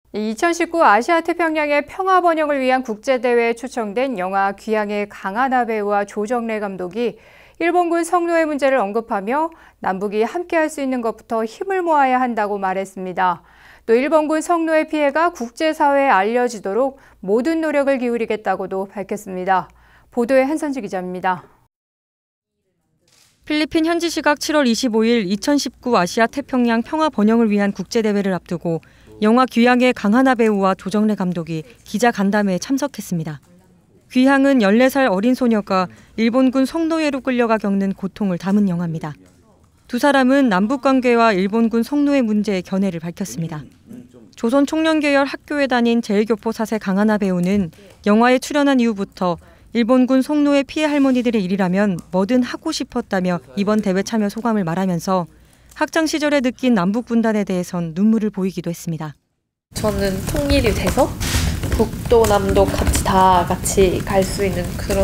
2019 아시아 태평양의 평화 번영을 위한 국제대회에 초청된 영화 귀향의 강하나 배우와 조정래 감독이 일본군 성노예 문제를 언급하며 남북이 함께할 수 있는 것부터 힘을 모아야 한다고 말했습니다. 또 일본군 성노예 피해가 국제사회에 알려지도록 모든 노력을 기울이겠다고도 밝혔습니다. 보도에 한선지 기자입니다. 필리핀 현지 시각 7월 25일 2019 아시아 태평양 평화 번영을 위한 국제대회를 앞두고 영화 귀향의 강하나 배우와 조정래 감독이 기자 간담회에 참석했습니다. 귀향은 14살 어린 소녀가 일본군 성노예로 끌려가 겪는 고통을 담은 영화입니다. 두 사람은 남북관계와 일본군 성노예 문제의 견해를 밝혔습니다. 조선 총련계열 학교에 다닌 제1교포 4세 강하나 배우는 영화에 출연한 이후부터 일본군 성노예 피해 할머니들의 일이라면 뭐든 하고 싶었다며 이번 대회 참여 소감을 말하면서 학창 시절에 느낀 남북 분단에 대해선 눈물을 보이기도 했습니다. 저는 통일이 돼서 북도 남도 같이 갈 수 있는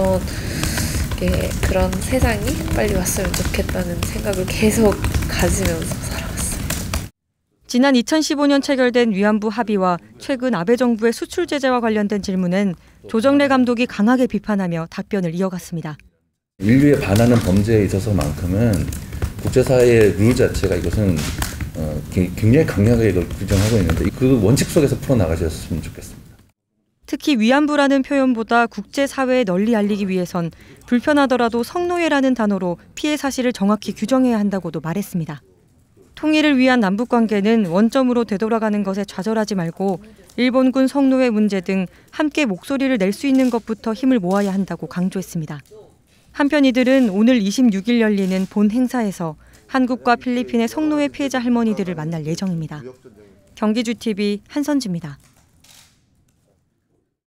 그런 세상이 빨리 왔으면 좋겠다는 생각을 계속 가지면서 살아왔어요. 지난 2015년 체결된 위안부 합의와 최근 아베 정부의 수출 제재와 관련된 질문엔 조정래 감독이 강하게 비판하며 답변을 이어갔습니다. 인류에 반하는 범죄에 있어서만큼은 국제사회의 룰 자체가 이것은 굉장히 강력하게 이걸 규정하고 있는데 그 원칙 속에서 풀어나가셨으면 좋겠습니다. 특히 위안부라는 표현보다 국제사회에 널리 알리기 위해선 불편하더라도 성노예라는 단어로 피해 사실을 정확히 규정해야 한다고도 말했습니다. 통일을 위한 남북관계는 원점으로 되돌아가는 것에 좌절하지 말고 일본군 성노예 문제 등 함께 목소리를 낼 수 있는 것부터 힘을 모아야 한다고 강조했습니다. 한편 이들은 오늘 26일 열리는 본 행사에서 한국과 필리핀의 성노예 피해자 할머니들을 만날 예정입니다. 경기주TV 한선지입니다.